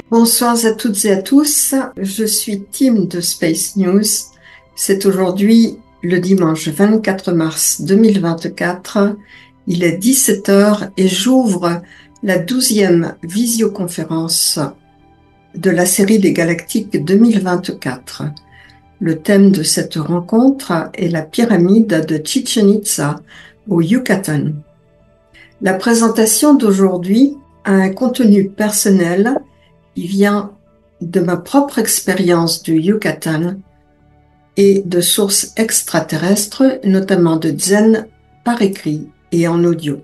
Bonsoir à toutes et à tous, je suis Tim de Space News. C'est aujourd'hui le dimanche 24 mars 2024. Il est 17 heures et j'ouvre la 12e visioconférence de la série des Galactiques 2024. Le thème de cette rencontre est la pyramide de Chichén Itzá au Yucatan. La présentation d'aujourd'hui a un contenu personnel qui vient de ma propre expérience du Yucatan et de sources extraterrestres, notamment de Zen par écrit et en audio.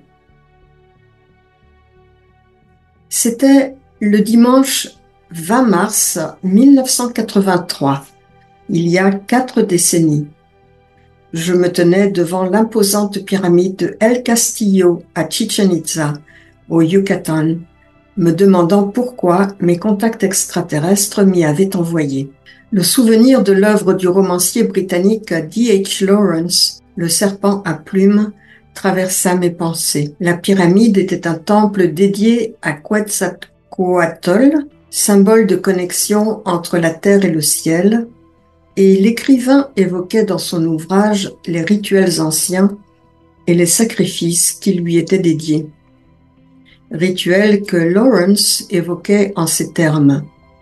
C'était le dimanche 20 mars 1983, il y a 4 décennies. Je me tenais devant l'imposante pyramide de El Castillo à Chichén Itzá, au Yucatan, me demandant pourquoi mes contacts extraterrestres m'y avaient envoyé. Le souvenir de l'œuvre du romancier britannique D.H. Lawrence, Le serpent à plumes, traversa mes pensées. La pyramide était un temple dédié à Quetzalcoatl, symbole de connexion entre la terre et le ciel, et l'écrivain évoquait dans son ouvrage les rituels anciens et les sacrifices qui lui étaient dédiés. Rituel que Lawrence évoquait en ces termes.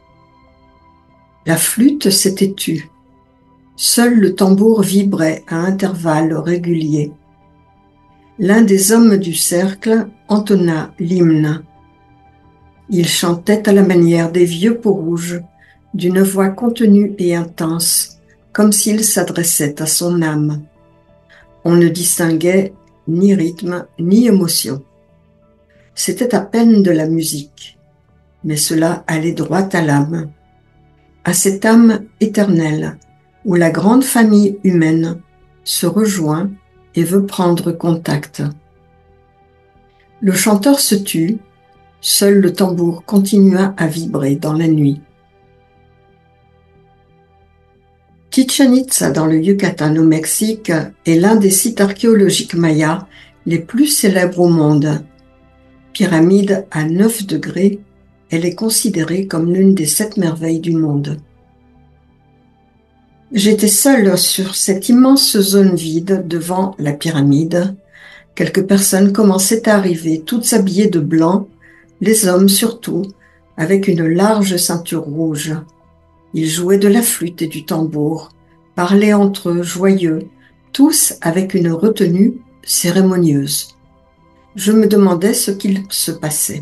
La flûte s'était tue. Seul le tambour vibrait à intervalles réguliers. L'un des hommes du cercle entonna l'hymne. Il chantait à la manière des vieux peaux-rouges, d'une voix contenue et intense, comme s'il s'adressait à son âme. On ne distinguait ni rythme ni émotion. C'était à peine de la musique, mais cela allait droit à l'âme, à cette âme éternelle où la grande famille humaine se rejoint et veut prendre contact. Le chanteur se tut, seul le tambour continua à vibrer dans la nuit. Chichén Itzá dans le Yucatan au Mexique est l'un des sites archéologiques mayas les plus célèbres au monde. Pyramide à 9 degrés, elle est considérée comme l'une des 7 merveilles du monde. J'étais seule sur cette immense zone vide devant la pyramide. Quelques personnes commençaient à arriver, toutes habillées de blanc, les hommes surtout, avec une large ceinture rouge. Ils jouaient de la flûte et du tambour, parlaient entre eux, joyeux, tous avec une retenue cérémonieuse. Je me demandais ce qu'il se passait.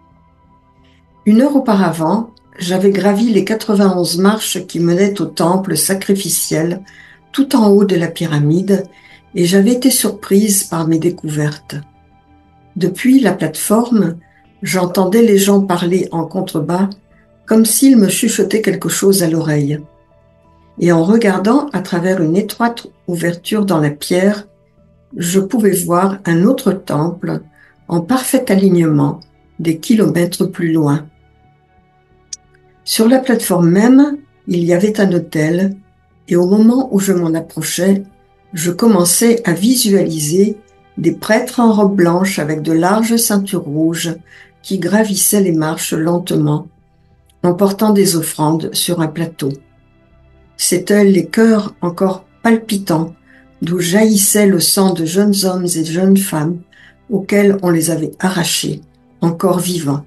1 heure auparavant, j'avais gravi les 91 marches qui menaient au temple sacrificiel tout en haut de la pyramide et j'avais été surprise par mes découvertes. Depuis la plateforme, j'entendais les gens parler en contrebas comme s'ils me chuchotaient quelque chose à l'oreille. Et en regardant à travers une étroite ouverture dans la pierre, je pouvais voir un autre temple en parfait alignement des kilomètres plus loin. Sur la plateforme même, il y avait un autel et au moment où je m'en approchais, je commençais à visualiser des prêtres en robe blanche avec de larges ceintures rouges qui gravissaient les marches lentement en portant des offrandes sur un plateau. C'étaient les cœurs encore palpitants d'où jaillissait le sang de jeunes hommes et jeunes femmes auxquels on les avait arrachés, encore vivants.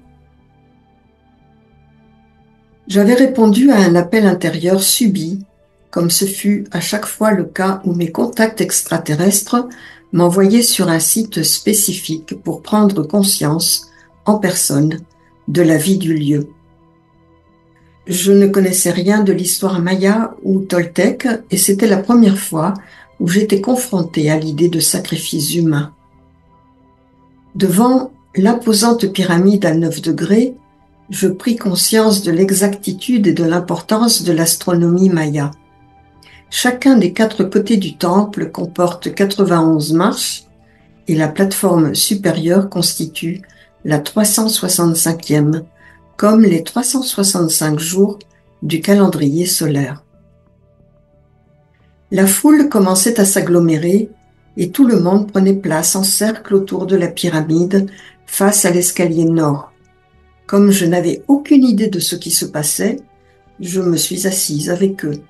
J'avais répondu à un appel intérieur subi, comme ce fut à chaque fois le cas où mes contacts extraterrestres m'envoyaient sur un site spécifique pour prendre conscience, en personne, de la vie du lieu. Je ne connaissais rien de l'histoire maya ou toltèque et c'était la première fois où j'étais confrontée à l'idée de sacrifices humains. Devant l'imposante pyramide à 9 degrés, je pris conscience de l'exactitude et de l'importance de l'astronomie maya. Chacun des 4 côtés du temple comporte 91 marches et la plateforme supérieure constitue la 365e, comme les 365 jours du calendrier solaire. La foule commençait à s'agglomérer et tout le monde prenait place en cercle autour de la pyramide face à l'escalier nord. Comme je n'avais aucune idée de ce qui se passait, je me suis assise avec eux.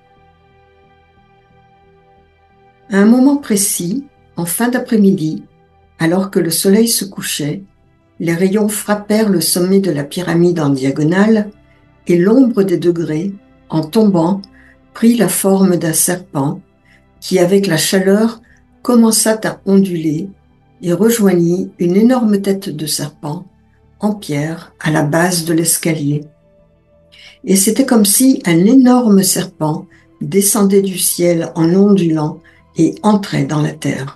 À un moment précis, en fin d'après-midi, alors que le soleil se couchait, les rayons frappèrent le sommet de la pyramide en diagonale et l'ombre des degrés, en tombant, prit la forme d'un serpent qui, avec la chaleur, commença à onduler et rejoignit une énorme tête de serpent en pierre à la base de l'escalier. Et c'était comme si un énorme serpent descendait du ciel en ondulant et entrait dans la terre.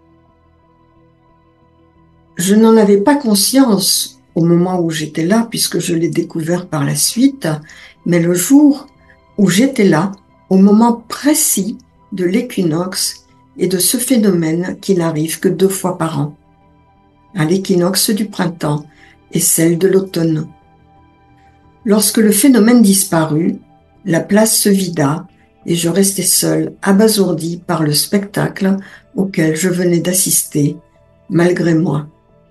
Je n'en avais pas conscience au moment où j'étais là, puisque je l'ai découvert par la suite, mais le jour où j'étais là, au moment précis de l'équinoxe et de ce phénomène qui n'arrive que 2 fois par an, à l'équinoxe du printemps et celle de l'automne. Lorsque le phénomène disparut, la place se vida et je restai seule, abasourdie par le spectacle auquel je venais d'assister, malgré moi.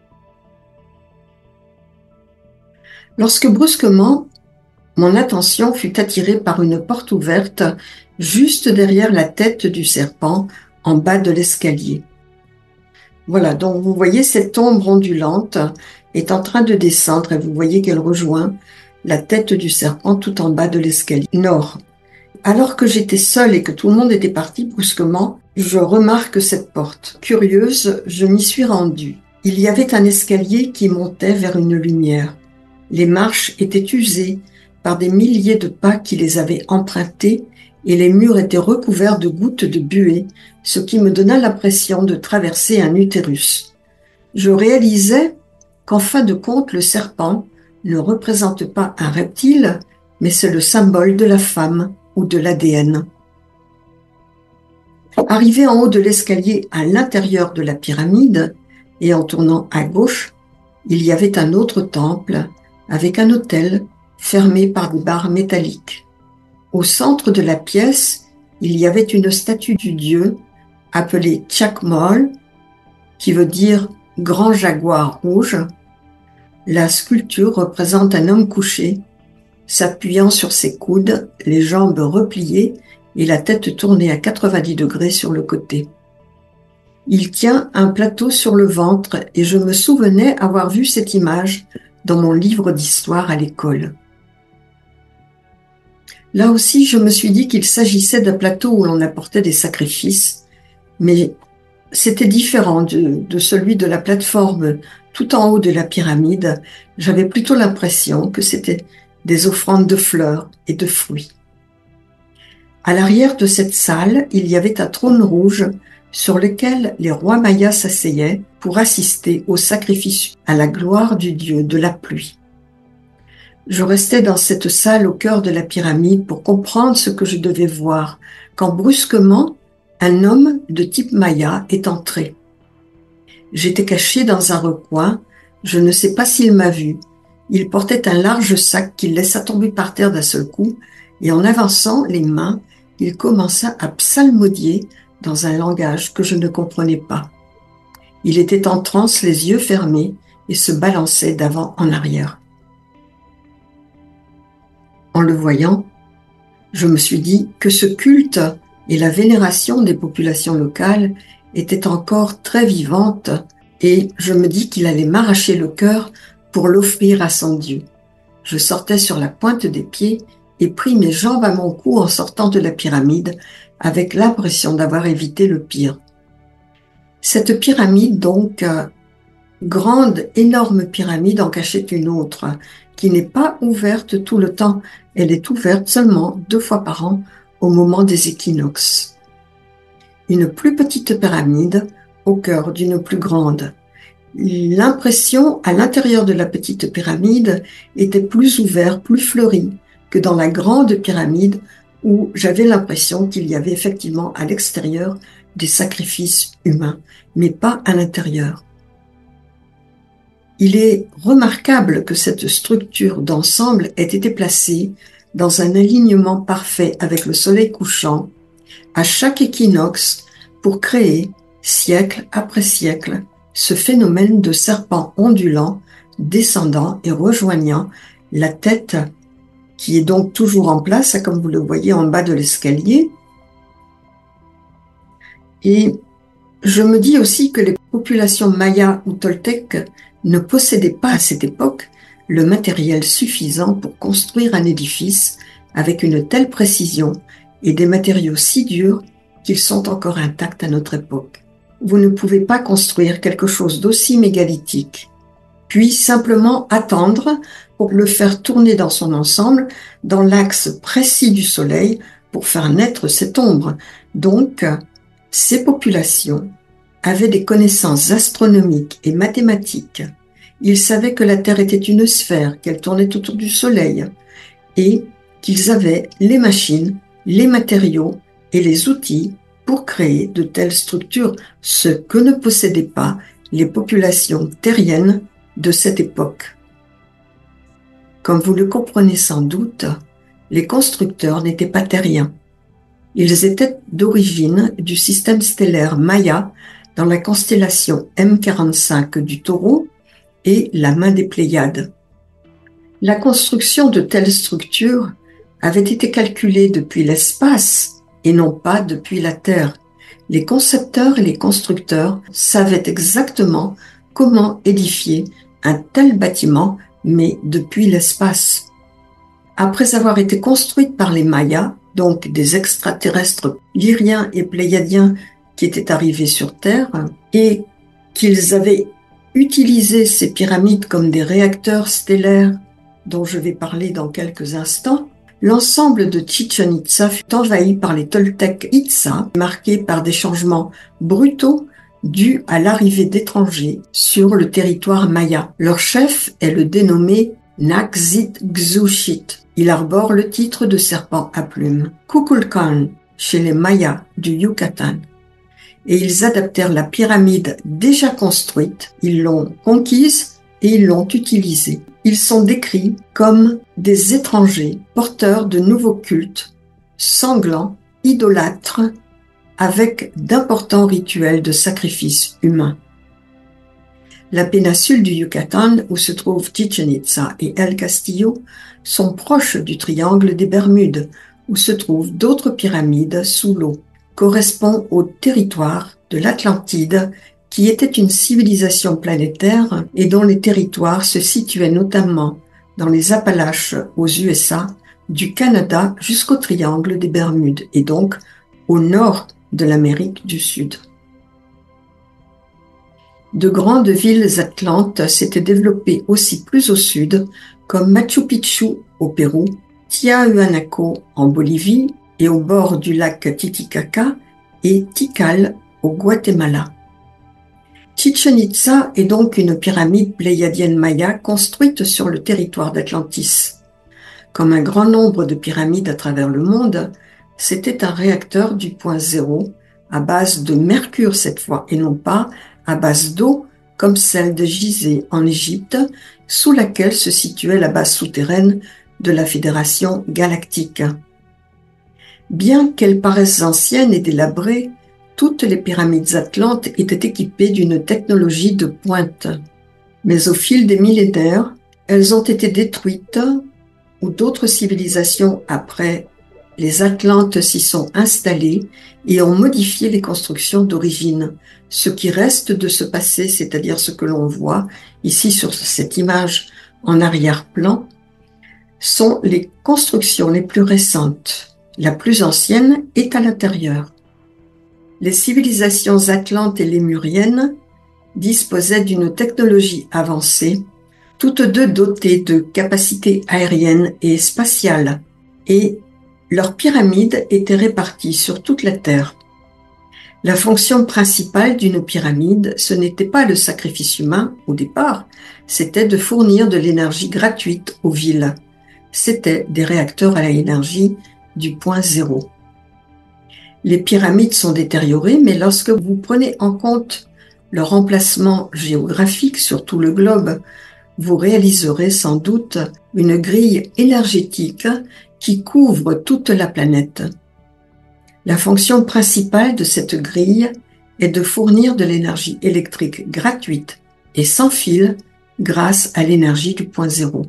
Lorsque brusquement, mon attention fut attirée par une porte ouverte juste derrière la tête du serpent en bas de l'escalier. Voilà, donc vous voyez cette ombre ondulante est en train de descendre et vous voyez qu'elle rejoint la tête du serpent tout en bas de l'escalier nord. Alors que j'étais seule et que tout le monde était parti brusquement, je remarque cette porte. Curieuse, je m'y suis rendue. Il y avait un escalier qui montait vers une lumière. Les marches étaient usées par des milliers de pas qui les avaient empruntées et les murs étaient recouverts de gouttes de buée, ce qui me donna l'impression de traverser un utérus. Je réalisais qu'en fin de compte, le serpent ne représente pas un reptile, mais c'est le symbole de la femme ou de l'ADN. Arrivé en haut de l'escalier à l'intérieur de la pyramide et en tournant à gauche, il y avait un autre temple avec un autel fermé par des barres métalliques. Au centre de la pièce, il y avait une statue du dieu appelée Chakmol, qui veut dire grand jaguar rouge. La sculpture représente un homme couché, s'appuyant sur ses coudes, les jambes repliées et la tête tournée à 90 degrés sur le côté. Il tient un plateau sur le ventre et je me souvenais avoir vu cette image dans mon livre d'histoire à l'école. Là aussi, je me suis dit qu'il s'agissait d'un plateau où l'on apportait des sacrifices, mais c'était différent de celui de la plateforme tout en haut de la pyramide. J'avais plutôt l'impression que c'était des offrandes de fleurs et de fruits. À l'arrière de cette salle, il y avait un trône rouge sur lequel les rois mayas s'asseyaient pour assister au sacrifice à la gloire du dieu de la pluie. Je restais dans cette salle au cœur de la pyramide pour comprendre ce que je devais voir, quand brusquement, un homme de type maya est entré. J'étais cachée dans un recoin, je ne sais pas s'il m'a vu. Il portait un large sac qu'il laissa tomber par terre d'un seul coup, et en avançant les mains, il commença à psalmodier dans un langage que je ne comprenais pas. Il était en transe, les yeux fermés, et se balançait d'avant en arrière. En le voyant, je me suis dit que ce culte et la vénération des populations locales étaient encore très vivantes et je me dis qu'il allait m'arracher le cœur pour l'offrir à son Dieu. Je sortais sur la pointe des pieds et pris mes jambes à mon cou en sortant de la pyramide avec l'impression d'avoir évité le pire. Cette pyramide, donc, grande, énorme pyramide en cachait une autre, qui n'est pas ouverte tout le temps. Elle est ouverte seulement 2 fois par an au moment des équinoxes. Une plus petite pyramide au cœur d'une plus grande. L'impression à l'intérieur de la petite pyramide était plus ouverte, plus fleurie que dans la grande pyramide où j'avais l'impression qu'il y avait effectivement à l'extérieur des sacrifices humains, mais pas à l'intérieur. Il est remarquable que cette structure d'ensemble ait été placée dans un alignement parfait avec le soleil couchant à chaque équinoxe pour créer, siècle après siècle, ce phénomène de serpent ondulant descendant et rejoignant la tête qui est donc toujours en place, comme vous le voyez en bas de l'escalier. Et je me dis aussi que les populations mayas ou toltèques ne possédaient pas à cette époque le matériel suffisant pour construire un édifice avec une telle précision et des matériaux si durs qu'ils sont encore intacts à notre époque. Vous ne pouvez pas construire quelque chose d'aussi mégalithique, puis simplement attendre pour le faire tourner dans son ensemble, dans l'axe précis du soleil, pour faire naître cette ombre. Donc, ces populations avaient des connaissances astronomiques et mathématiques. Ils savaient que la Terre était une sphère, qu'elle tournait autour du soleil, et qu'ils avaient les machines, les matériaux et les outils pour créer de telles structures, ce que ne possédaient pas les populations terriennes de cette époque. Comme vous le comprenez sans doute, les constructeurs n'étaient pas terriens. Ils étaient d'origine du système stellaire Maya dans la constellation M45 du Taureau et la main des Pléiades. La construction de telles structures avait été calculée depuis l'espace et non pas depuis la Terre. Les concepteurs et les constructeurs savaient exactement comment édifier un tel bâtiment, mais depuis l'espace. Après avoir été construite par les Mayas, donc des extraterrestres lyriens et pléiadiens qui étaient arrivés sur Terre, et qu'ils avaient utilisé ces pyramides comme des réacteurs stellaires dont je vais parler dans quelques instants, l'ensemble de Chichen Itza fut envahi par les Toltecs Itza, marqués par des changements brutaux dus à l'arrivée d'étrangers sur le territoire maya. Leur chef est le dénommé Naxit-Xuchit. Il arbore le titre de serpent à plumes, Kukulkan, chez les Mayas du Yucatan. Et ils adaptèrent la pyramide déjà construite, ils l'ont conquise et ils l'ont utilisée. Ils sont décrits comme des étrangers porteurs de nouveaux cultes, sanglants, idolâtres, avec d'importants rituels de sacrifice humain. La péninsule du Yucatan, où se trouvent Chichen Itza et El Castillo, sont proches du triangle des Bermudes, où se trouvent d'autres pyramides sous l'eau, correspond au territoire de l'Atlantide, qui était une civilisation planétaire et dont les territoires se situaient notamment dans les Appalaches aux USA, du Canada jusqu'au triangle des Bermudes et donc au nord de l'Amérique du Sud. De grandes villes atlantes s'étaient développées aussi plus au sud, comme Machu Picchu au Pérou, Tiahuanaco en Bolivie et au bord du lac Titicaca et Tikal au Guatemala. Chichen Itza est donc une pyramide pléiadienne maya construite sur le territoire d'Atlantis. Comme un grand nombre de pyramides à travers le monde, c'était un réacteur du point zéro, à base de mercure cette fois, et non pas à base d'eau, comme celle de Gizeh en Égypte, sous laquelle se situait la base souterraine de la Fédération galactique. Bien qu'elles paraissent anciennes et délabrées, toutes les pyramides atlantes étaient équipées d'une technologie de pointe. Mais au fil des millénaires, elles ont été détruites ou d'autres civilisations après les Atlantes s'y sont installées et ont modifié les constructions d'origine. Ce qui reste de ce passé, c'est-à-dire ce que l'on voit ici sur cette image en arrière-plan, sont les constructions les plus récentes. La plus ancienne est à l'intérieur. Les civilisations atlantes et lémuriennes disposaient d'une technologie avancée, toutes deux dotées de capacités aériennes et spatiales, et leurs pyramides étaient réparties sur toute la Terre. La fonction principale d'une pyramide, ce n'était pas le sacrifice humain au départ, c'était de fournir de l'énergie gratuite aux villes. C'étaient des réacteurs à l'énergie du point zéro. Les pyramides sont détériorées, mais lorsque vous prenez en compte leur emplacement géographique sur tout le globe, vous réaliserez sans doute une grille énergétique qui couvre toute la planète. La fonction principale de cette grille est de fournir de l'énergie électrique gratuite et sans fil grâce à l'énergie du point zéro.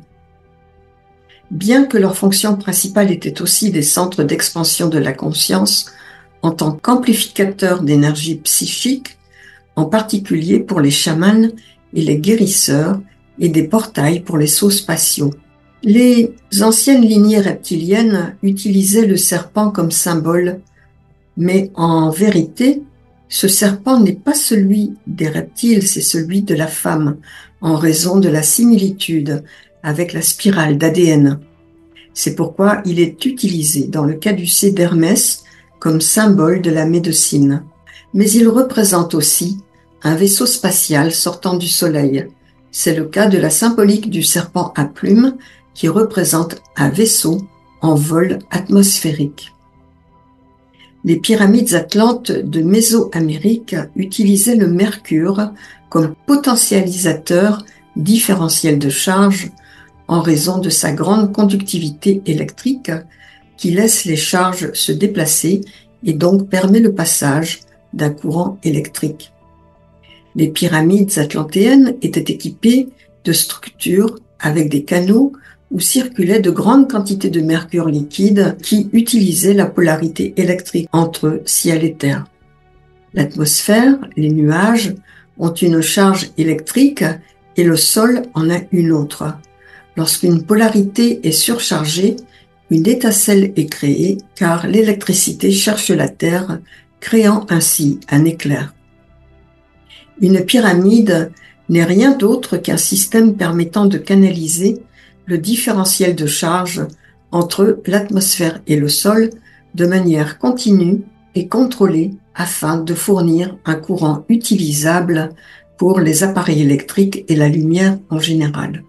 Bien que leur fonction principale était aussi des centres d'expansion de la conscience en tant qu'amplificateurs d'énergie psychique, en particulier pour les chamans et les guérisseurs, et des portails pour les sauts spatiaux. Les anciennes lignées reptiliennes utilisaient le serpent comme symbole, mais en vérité, ce serpent n'est pas celui des reptiles, c'est celui de la femme, en raison de la similitude avec la spirale d'ADN. C'est pourquoi il est utilisé dans le caducée d'Hermès comme symbole de la médecine. Mais il représente aussi un vaisseau spatial sortant du Soleil. C'est le cas de la symbolique du serpent à plumes qui représente un vaisseau en vol atmosphérique. Les pyramides atlantes de Mésoamérique utilisaient le mercure comme potentialisateur différentiel de charge en raison de sa grande conductivité électrique qui laisse les charges se déplacer et donc permet le passage d'un courant électrique. Les pyramides atlantéennes étaient équipées de structures avec des canaux où circulaient de grandes quantités de mercure liquide qui utilisaient la polarité électrique entre ciel et terre. L'atmosphère, les nuages, ont une charge électrique et le sol en a une autre. Lorsqu'une polarité est surchargée, une étincelle est créée car l'électricité cherche la terre, créant ainsi un éclair. Une pyramide n'est rien d'autre qu'un système permettant de canaliser le différentiel de charge entre l'atmosphère et le sol de manière continue et contrôlée afin de fournir un courant utilisable pour les appareils électriques et la lumière en général.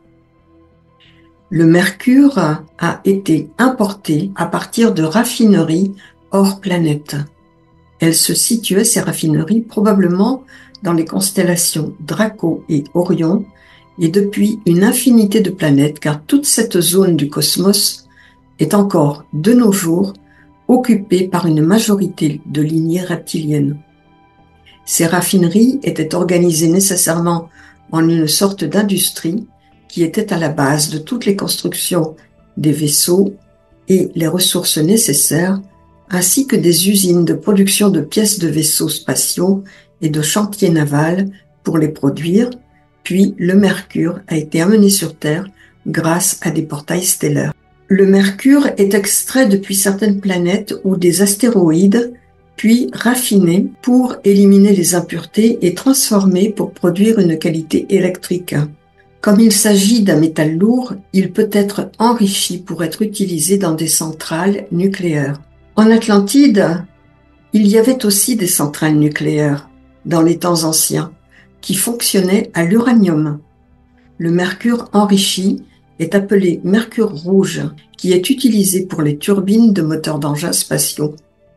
Le mercure a été importé à partir de raffineries hors planète. Elles se situaient, ces raffineries, probablement dans les constellations Draco et Orion, et depuis une infinité de planètes, car toute cette zone du cosmos est encore, de nos jours, occupée par une majorité de lignées reptiliennes. Ces raffineries étaient organisées nécessairement en une sorte d'industrie qui était à la base de toutes les constructions des vaisseaux et les ressources nécessaires, ainsi que des usines de production de pièces de vaisseaux spatiaux et de chantiers navals pour les produire, puis le mercure a été amené sur Terre grâce à des portails stellaires. Le mercure est extrait depuis certaines planètes ou des astéroïdes, puis raffiné pour éliminer les impuretés et transformé pour produire une qualité électrique. Comme il s'agit d'un métal lourd, il peut être enrichi pour être utilisé dans des centrales nucléaires. En Atlantide, il y avait aussi des centrales nucléaires, dans les temps anciens, qui fonctionnaient à l'uranium. Le mercure enrichi est appelé mercure rouge, qui est utilisé pour les turbines de moteurs d'engins spatiaux.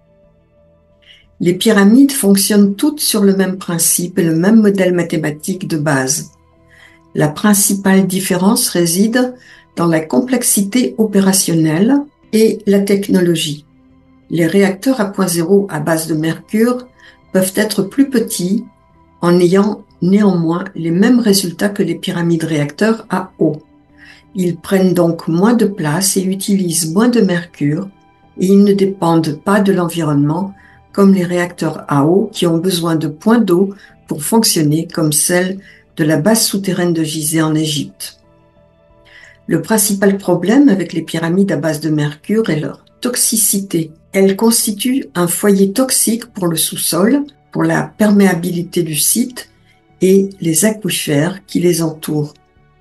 Les pyramides fonctionnent toutes sur le même principe et le même modèle mathématique de base. La principale différence réside dans la complexité opérationnelle et la technologie. Les réacteurs à point zéro à base de mercure peuvent être plus petits en ayant néanmoins les mêmes résultats que les pyramides réacteurs à eau. Ils prennent donc moins de place et utilisent moins de mercure et ils ne dépendent pas de l'environnement comme les réacteurs à eau qui ont besoin de points d'eau pour fonctionner comme celle de la base souterraine de Gizeh en Égypte. Le principal problème avec les pyramides à base de mercure est leur toxicité. Elles constituent un foyer toxique pour le sous-sol, pour la perméabilité du site et les aquifères qui les entourent.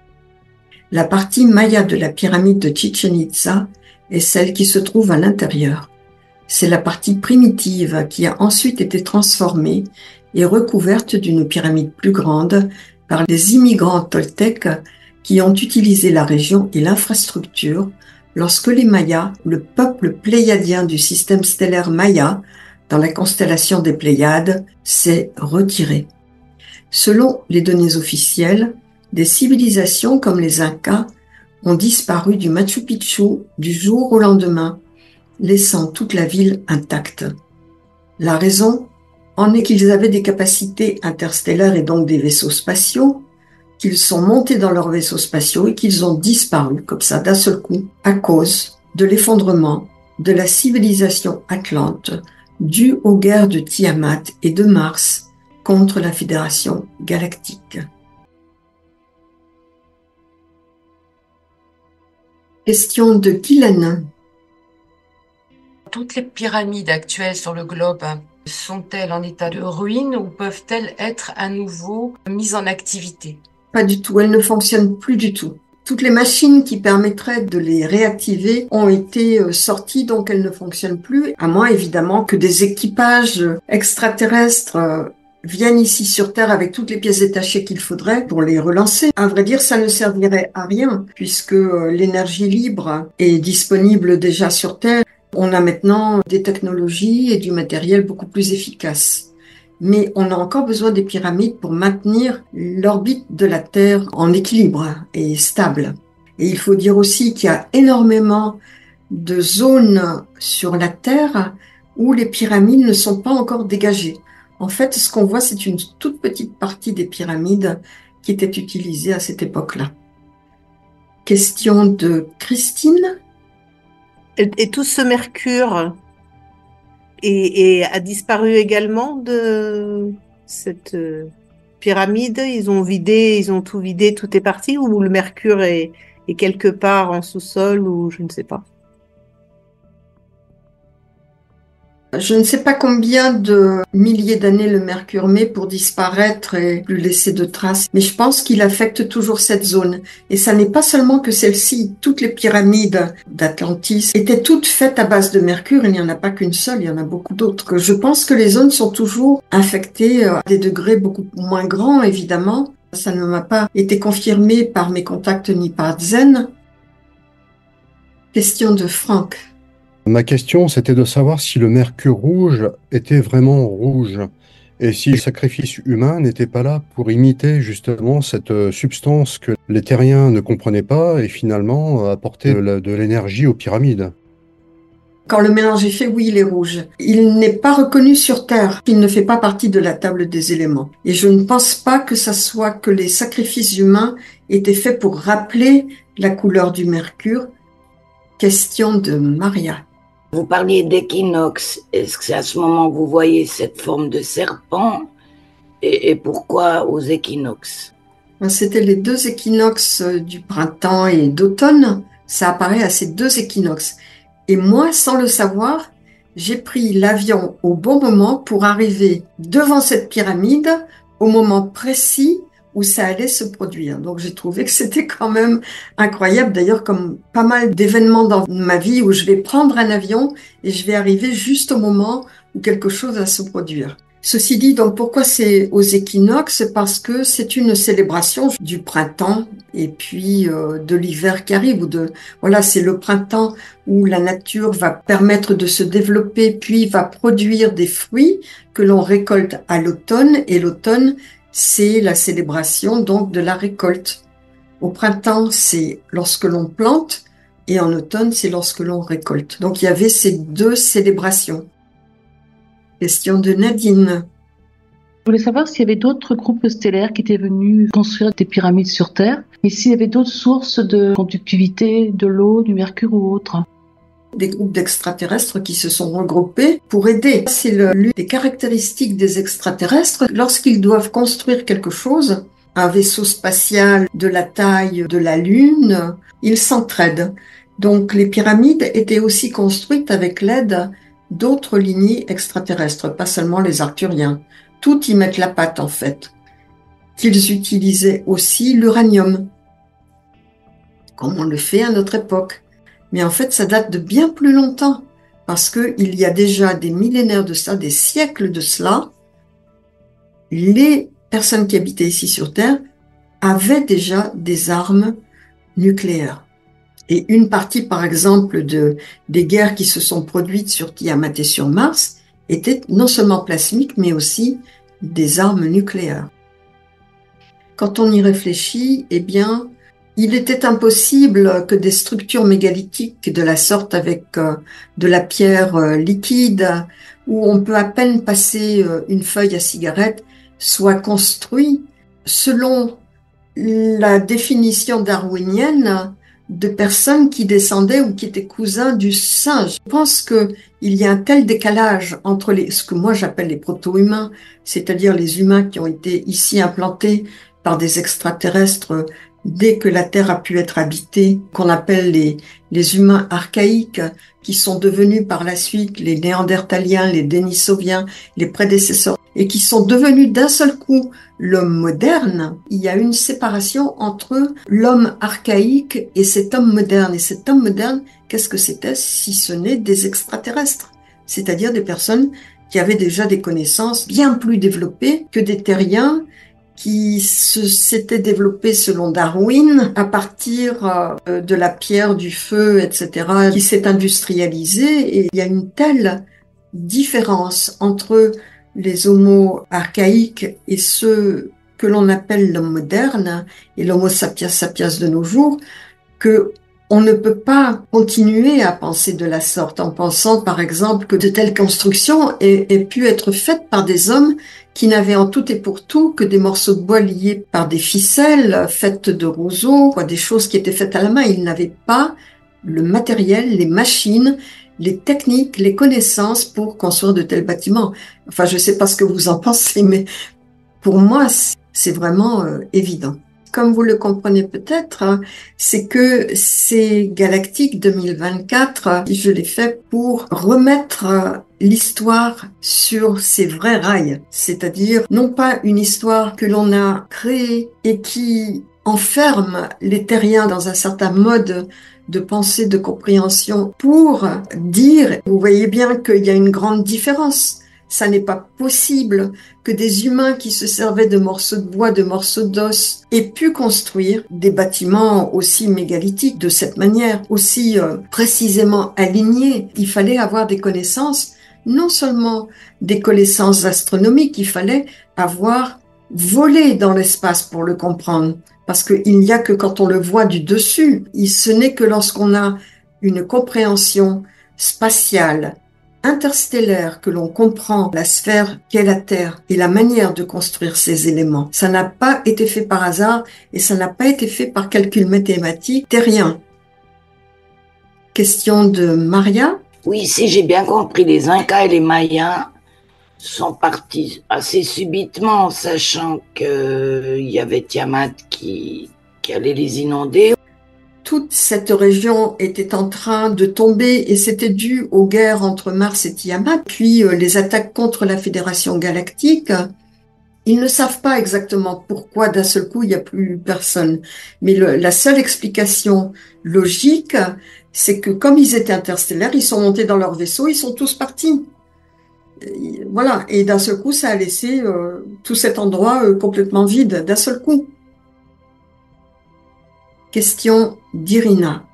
La partie maya de la pyramide de Chichen Itza est celle qui se trouve à l'intérieur. C'est la partie primitive qui a ensuite été transformée et recouverte d'une pyramide plus grande par les immigrants toltèques qui ont utilisé la région et l'infrastructure lorsque les Mayas, le peuple pléiadien du système stellaire Maya, dans la constellation des Pléiades, s'est retiré. Selon les données officielles, des civilisations comme les Incas ont disparu du Machu Picchu du jour au lendemain, laissant toute la ville intacte. La raison en est qu'ils avaient des capacités interstellaires et donc des vaisseaux spatiaux, qu'ils sont montés dans leurs vaisseaux spatiaux et qu'ils ont disparu comme ça d'un seul coup à cause de l'effondrement de la civilisation atlante due aux guerres de Tiamat et de Mars contre la Fédération galactique. Question de Guylaine. Toutes les pyramides actuelles sur le globe sont-elles en état de ruine ou peuvent-elles être à nouveau mises en activité? Pas du tout, elles ne fonctionnent plus du tout. Toutes les machines qui permettraient de les réactiver ont été sorties, donc elles ne fonctionnent plus, à moins évidemment que des équipages extraterrestres viennent ici sur Terre avec toutes les pièces détachées qu'il faudrait pour les relancer. À vrai dire, ça ne servirait à rien, puisque l'énergie libre est disponible déjà sur Terre. On a maintenant des technologies et du matériel beaucoup plus efficaces. Mais on a encore besoin des pyramides pour maintenir l'orbite de la Terre en équilibre et stable. Et il faut dire aussi qu'il y a énormément de zones sur la Terre où les pyramides ne sont pas encore dégagées. En fait, ce qu'on voit, c'est une toute petite partie des pyramides qui étaient utilisées à cette époque-là. Question de Christine. Et tout ce mercure a disparu également de cette pyramide. Ils ont tout vidé, tout est parti, ou le mercure est quelque part en sous-sol, ou je ne sais pas. Je ne sais pas combien de milliers d'années le mercure met pour disparaître et plus laisser de traces, mais je pense qu'il affecte toujours cette zone. Et ça n'est pas seulement que celle-ci. Toutes les pyramides d'Atlantis étaient toutes faites à base de mercure. Il n'y en a pas qu'une seule, il y en a beaucoup d'autres. Je pense que les zones sont toujours infectées à des degrés beaucoup moins grands, évidemment. Ça ne m'a pas été confirmé par mes contacts ni par Zen. Question de Franck. Ma question, c'était de savoir si le mercure rouge était vraiment rouge et si le sacrifice humain n'était pas là pour imiter justement cette substance que les terriens ne comprenaient pas et finalement apporter de l'énergie aux pyramides. Quand le mélange est fait, oui, il est rouge. Il n'est pas reconnu sur Terre. Il ne fait pas partie de la table des éléments. Et je ne pense pas que ça soit que les sacrifices humains étaient faits pour rappeler la couleur du mercure. Question de Maria. Vous parliez d'équinoxe. Est-ce que c'est à ce moment que vous voyez cette forme de serpent? Et pourquoi aux équinoxes? C'était les deux équinoxes du printemps et d'automne. Ça apparaît à ces deux équinoxes. Et moi, sans le savoir, j'ai pris l'avion au bon moment pour arriver devant cette pyramide au moment précis où ça allait se produire. Donc j'ai trouvé que c'était quand même incroyable, d'ailleurs comme pas mal d'événements dans ma vie où je vais prendre un avion et je vais arriver juste au moment où quelque chose va se produire. Ceci dit, donc pourquoi c'est aux équinoxes? Parce que c'est une célébration du printemps et puis de l'hiver qui arrive. Voilà, c'est le printemps où la nature va permettre de se développer puis va produire des fruits que l'on récolte à l'automne. Et l'automne, c'est la célébration donc de la récolte. Au printemps, c'est lorsque l'on plante et en automne, c'est lorsque l'on récolte. Donc il y avait ces deux célébrations. Question de Nadine. Je voulais savoir s'il y avait d'autres groupes stellaires qui étaient venus construire des pyramides sur Terre et s'il y avait d'autres sources de conductivité, de l'eau, du mercure ou autre. Des groupes d'extraterrestres qui se sont regroupés pour aider. C'est l'une des caractéristiques des extraterrestres. Lorsqu'ils doivent construire quelque chose, un vaisseau spatial de la taille de la Lune, ils s'entraident. Donc les pyramides étaient aussi construites avec l'aide d'autres lignées extraterrestres, pas seulement les Arthuriens. Tout y mettent la patte en fait. Qu'ils utilisaient aussi l'uranium, comme on le fait à notre époque. Mais en fait, ça date de bien plus longtemps, parce qu'il y a déjà des millénaires de ça, des siècles de cela, les personnes qui habitaient ici sur Terre avaient déjà des armes nucléaires. Et une partie, par exemple, des guerres qui se sont produites sur Tiamat et sur Mars étaient non seulement plasmiques, mais aussi des armes nucléaires. Quand on y réfléchit, eh bien, il était impossible que des structures mégalithiques de la sorte avec de la pierre liquide, où on peut à peine passer une feuille à cigarette, soient construits selon la définition darwinienne de personnes qui descendaient ou qui étaient cousins du singe. Je pense qu'il y a un tel décalage entre ce que moi j'appelle les proto-humains, c'est-à-dire les humains qui ont été ici implantés par des extraterrestres dès que la Terre a pu être habitée, qu'on appelle les humains archaïques, qui sont devenus par la suite les Néandertaliens, les Denisoviens, les prédécesseurs, et qui sont devenus d'un seul coup l'homme moderne. Il y a une séparation entre l'homme archaïque et cet homme moderne. Et cet homme moderne, qu'est-ce que c'était si ce n'est des extraterrestres? C'est-à-dire des personnes qui avaient déjà des connaissances bien plus développées que des terriens qui s'étaient développés selon Darwin à partir de la pierre, du feu, etc., qui s'est industrialisé. Et il y a une telle différence entre les homos archaïques et ceux que l'on appelle l'homme moderne et l'homo sapiens sapiens de nos jours, que on ne peut pas continuer à penser de la sorte en pensant par exemple que de telles constructions aient pu être faites par des hommes qui n'avaient en tout et pour tout que des morceaux de bois liés par des ficelles faites de roseaux, des choses qui étaient faites à la main. Ils n'avaient pas le matériel, les machines, les techniques, les connaissances pour construire de tels bâtiments. Enfin, je ne sais pas ce que vous en pensez, mais pour moi, c'est vraiment évident. Comme vous le comprenez peut-être, c'est que ces Galactiques 2024, je l'ai fait pour remettre l'histoire sur ses vrais rails. C'est-à-dire, non pas une histoire que l'on a créée et qui enferme les terriens dans un certain mode de pensée, de compréhension pour dire, vous voyez bien qu'il y a une grande différence. Ça n'est pas possible que des humains qui se servaient de morceaux de bois, de morceaux d'os, aient pu construire des bâtiments aussi mégalithiques de cette manière, aussi précisément alignés. Il fallait avoir des connaissances, non seulement des connaissances astronomiques, il fallait avoir volé dans l'espace pour le comprendre. Parce qu'il n'y a que quand on le voit du dessus, ce n'est que lorsqu'on a une compréhension spatiale, interstellaire, que l'on comprend la sphère qu'est la Terre et la manière de construire ces éléments. Ça n'a pas été fait par hasard et ça n'a pas été fait par calcul mathématique terrien. Question de Maria. Oui, si j'ai bien compris, les Incas et les Mayas sont partis assez subitement, sachant qu'il y avait Tiamat qui allait les inonder. Toute cette région était en train de tomber et c'était dû aux guerres entre Mars et Tiamat, puis les attaques contre la Fédération Galactique. Ils ne savent pas exactement pourquoi d'un seul coup il n'y a plus personne. Mais la seule explication logique, c'est que comme ils étaient interstellaires, ils sont montés dans leur vaisseau, ils sont tous partis. Et voilà, et d'un seul coup ça a laissé tout cet endroit complètement vide, d'un seul coup. Question d'Irina.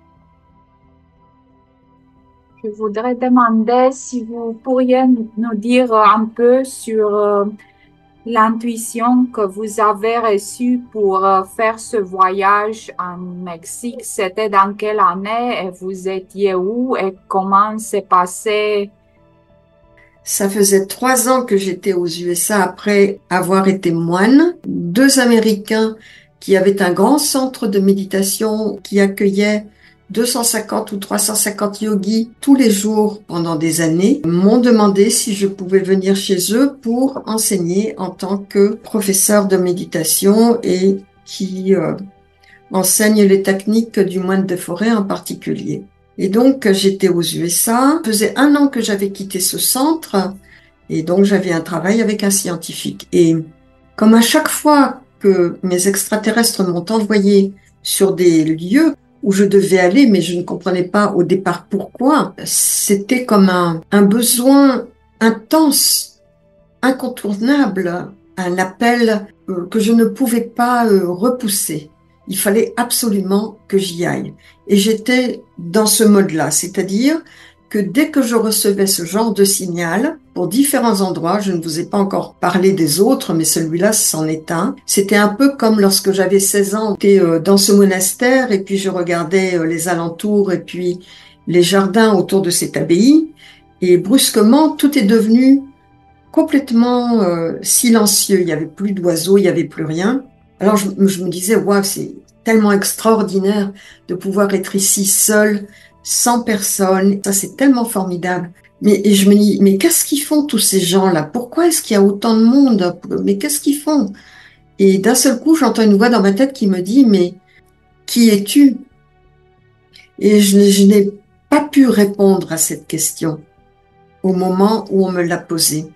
Je voudrais demander si vous pourriez nous dire un peu sur l'intuition que vous avez reçue pour faire ce voyage en Mexique. C'était dans quelle année et vous étiez où et comment s'est passé? Ça faisait 3 ans que j'étais aux USA après avoir été moine. 2 Américains qui avait un grand centre de méditation qui accueillait 250 ou 350 yogis tous les jours pendant des années, m'ont demandé si je pouvais venir chez eux pour enseigner en tant que professeur de méditation et qui enseigne les techniques du moine de forêt en particulier. Et donc j'étais aux USA, ça faisait 1 an que j'avais quitté ce centre et donc j'avais un travail avec un scientifique. Et comme à chaque fois que mes extraterrestres m'ont envoyé sur des lieux où je devais aller, mais je ne comprenais pas au départ pourquoi. C'était comme un besoin intense, incontournable, un appel que je ne pouvais pas repousser. Il fallait absolument que j'y aille. Et j'étais dans ce mode-là, c'est-à-dire que dès que je recevais ce genre de signal, pour différents endroits, je ne vous ai pas encore parlé des autres, mais celui-là c'en est un. C'était un peu comme lorsque j'avais 16 ans, j'étais dans ce monastère et puis je regardais les alentours et puis les jardins autour de cette abbaye. Et brusquement, tout est devenu complètement silencieux. Il n'y avait plus d'oiseaux, il n'y avait plus rien. Alors je me disais, waouh, c'est tellement extraordinaire de pouvoir être ici seul, sans personne. Ça, c'est tellement formidable. Mais et je me dis, mais qu'est-ce qu'ils font tous ces gens-là? Pourquoi est-ce qu'il y a autant de monde? Mais qu'est-ce qu'ils font? Et d'un seul coup, j'entends une voix dans ma tête qui me dit, mais qui es-tu? Et je n'ai pas pu répondre à cette question au moment où on me l'a posée.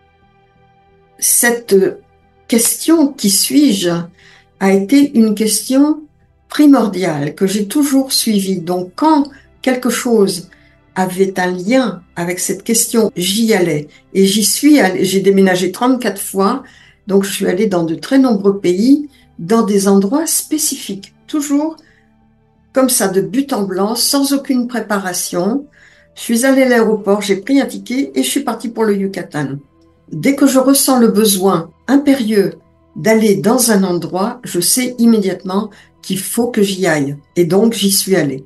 Cette question, qui suis-je, a été une question primordiale que j'ai toujours suivie. Donc quand quelque chose avait un lien avec cette question, j'y allais. Et j'y suis allée. J'ai déménagé 34 fois, donc je suis allée dans de très nombreux pays, dans des endroits spécifiques, toujours comme ça, de but en blanc, sans aucune préparation. Je suis allée à l'aéroport, j'ai pris un ticket et je suis partie pour le Yucatan. Dès que je ressens le besoin impérieux d'aller dans un endroit, je sais immédiatement qu'il faut que j'y aille. Et donc, j'y suis allée.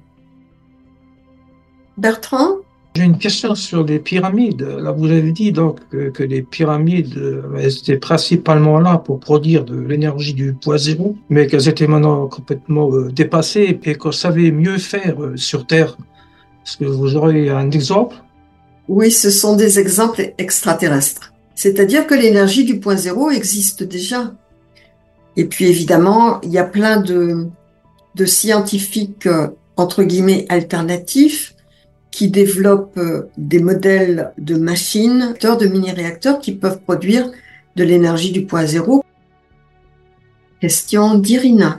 Bertrand? J'ai une question sur les pyramides. Là, vous avez dit donc que les pyramides elles étaient principalement là pour produire de l'énergie du poids zéro, mais qu'elles étaient maintenant complètement dépassées et qu'on savait mieux faire sur Terre. Est-ce que vous aurez un exemple? Oui, ce sont des exemples extraterrestres. C'est-à-dire que l'énergie du point zéro existe déjà. Et puis évidemment, il y a plein de scientifiques, entre guillemets, alternatifs, qui développent des modèles de machines, de mini-réacteurs qui peuvent produire de l'énergie du point zéro. Question d'Irina.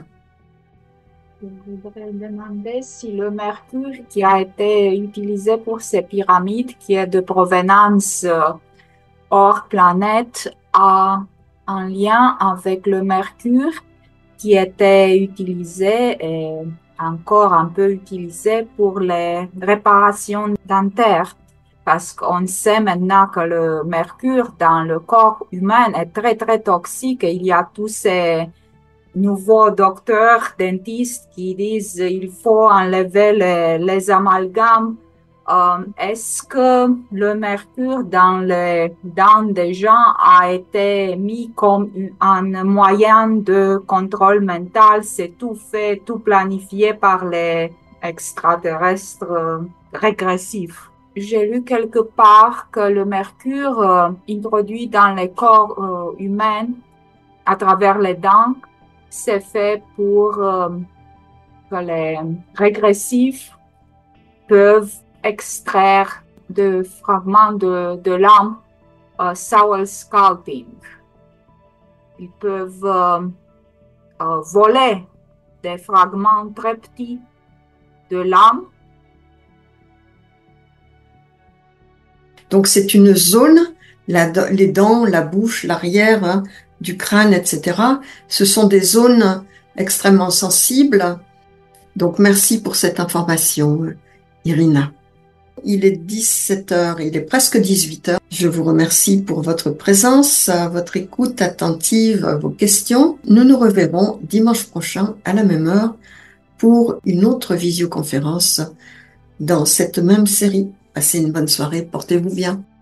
Je voudrais demander si le mercure qui a été utilisé pour ces pyramides, qui est de provenance hors planète, a un lien avec le mercure qui était utilisé et encore un peu utilisé pour les réparations dentaires. Parce qu'on sait maintenant que le mercure dans le corps humain est très, très toxique et il y a tous ces nouveaux docteurs, dentistes qui disent il faut enlever les amalgames. Est-ce que le mercure dans les dents des gens a été mis comme un moyen de contrôle mental? C'est tout fait, tout planifié par les extraterrestres régressifs. J'ai lu quelque part que le mercure introduit dans les corps humains à travers les dents, c'est fait pour que les régressifs peuvent extraire des fragments de l'âme, soul scalping. Ils peuvent voler des fragments très petits de l'âme. Donc c'est une zone, les dents, la bouche, l'arrière, du crâne, etc. Ce sont des zones extrêmement sensibles. Donc merci pour cette information, Irina. Il est 17h, il est presque 18h. Je vous remercie pour votre présence, votre écoute attentive, vos questions. Nous nous reverrons dimanche prochain à la même heure pour une autre visioconférence dans cette même série. Passez une bonne soirée, portez-vous bien.